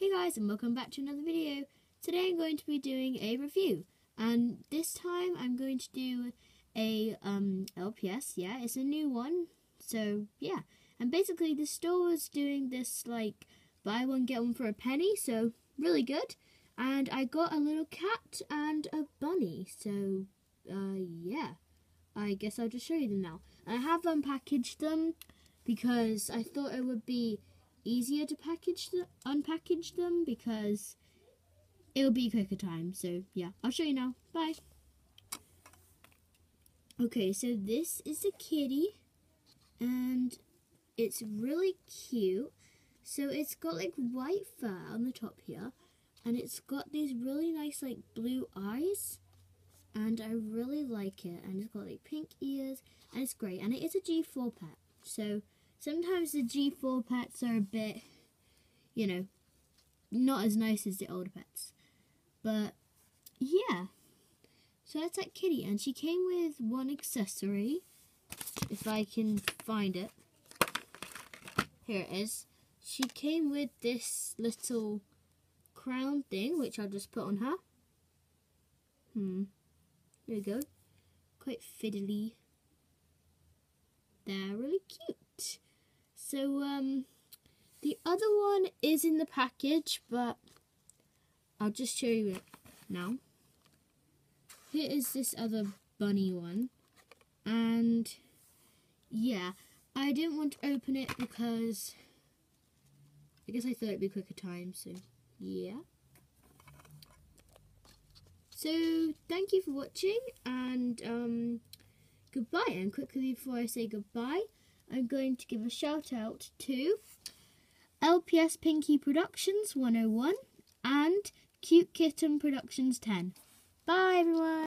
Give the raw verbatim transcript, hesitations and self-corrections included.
Hey guys, and welcome back to another video. Today I'm going to be doing a review, and this time I'm going to do a um, L P S. Yeah, it's a new one, so yeah. And basically the store was doing this like buy one get one for a penny, so really good. And I got a little cat and a bunny, so uh, yeah. I guess I'll just show you them now. And I have unpackaged them because I thought it would be easier to package them, unpackage them because it'll be quicker time. So yeah, I'll show you now. Bye. Okay, so this is the kitty, and it's really cute. So it's got like white fur on the top here, and it's got these really nice like blue eyes, and I really like it. And it's got like pink ears, and it's great. And it is a G four pet, so sometimes the G four pets are a bit, you know, not as nice as the older pets. But yeah, so that's that kitty, and she came with one accessory, if I can find it. Here it is. She came with this little crown thing, which I'll just put on her. Hmm. There we go. Quite fiddly. They're really cute. So, um, the other one is in the package, but I'll just show you it now. Here is this other bunny one, and yeah, I didn't want to open it because I guess I thought it'd be quicker time, so yeah. So, thank you for watching, and um, goodbye. And quickly before I say goodbye, I'm going to give a shout out to L P S Pinky Productions one oh one and Cute Kitten Productions ten. Bye everyone!